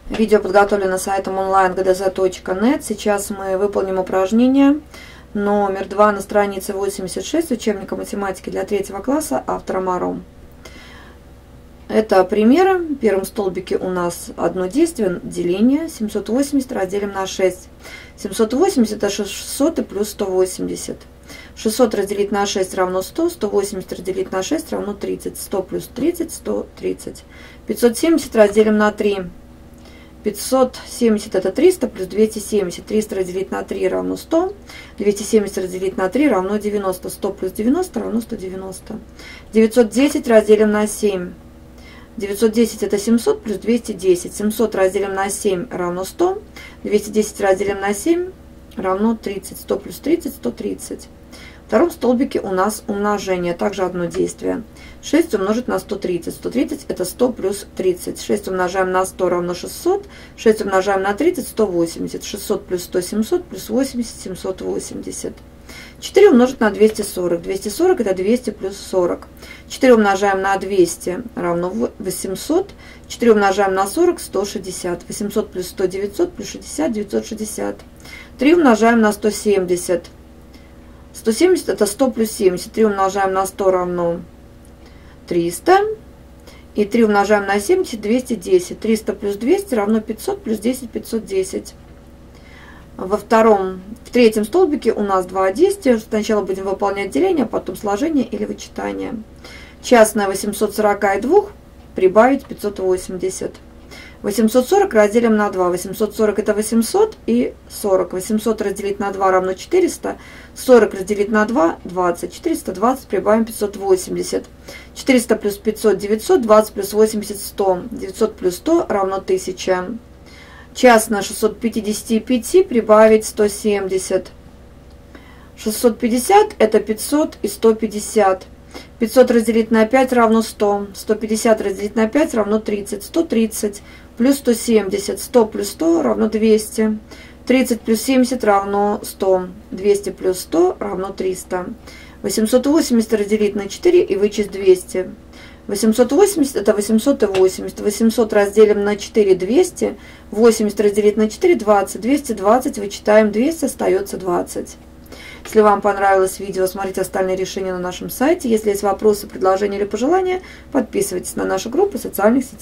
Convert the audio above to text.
Видео подготовлено сайтом online.gdz.net. Сейчас мы выполним упражнение номер 2 на странице 86 учебника математики для 3 класса автора Маром. Это примеры. В первом столбике у нас одно действие, деление. 780 разделим на 6. 780 это 600 и плюс 180. 600 разделить на 6 равно 100, 180 разделить на 6 равно 30. 100 плюс 30, 130. 570 разделим на 3. 570 это 300 плюс 270. 300 разделить на 3 равно 100. 270 разделить на 3 равно 90. 100 плюс 90 равно 190. 910 разделим на 7. 910 это 700 плюс 210. 700 разделим на 7 равно 100. 210 разделим на 7 равно 30. 100 плюс 30, 130. В втором столбике у нас умножение, также одно действие. 6 умножить на 130. 130 это 100 плюс 30. 6 умножаем на 100 равно 600. 6 умножаем на 30, 180. 600 плюс 100, 700 плюс 80, 780. 4 умножить на 240. 240 это 200 плюс 40. 4 умножаем на 200 равно 800. 4 умножаем на 40, 160. 800 плюс 100, 900 плюс 60, 960. 3 умножаем на 170. 170 это 100 плюс 70. 3 умножаем на 100 равно 300. И 3 умножаем на 70, 210. 300 плюс 200 равно 500 плюс 10, 510. В третьем столбике у нас два действия. Сначала будем выполнять деление, потом сложение или вычитание. Частное 842 прибавить 580. 840 разделим на 2. 840 это 800 и 40. 800 разделить на 2 равно 400. 40 разделить на 2 20. 420 прибавим 580. 400 плюс 500 900. 20 плюс 80 100. 900 плюс 100 равно 1000. Частно 655 прибавить 170. 650 это 500 и 150. 500 разделить на 5 равно 100. 150 разделить на 5 равно 30. 130 плюс 170. 100 плюс 100 равно 200. 30 плюс 70 равно 100. 200 плюс 100 равно 300. 880 разделить на 4 и вычесть 200. 880 это 880. 800 разделим на 4 200. 80 разделить на 4 20. 220 вычитаем 200, остается 20. Если вам понравилось видео, смотрите остальные решения на нашем сайте. Если есть вопросы, предложения или пожелания, подписывайтесь на нашу группу в социальных сетях.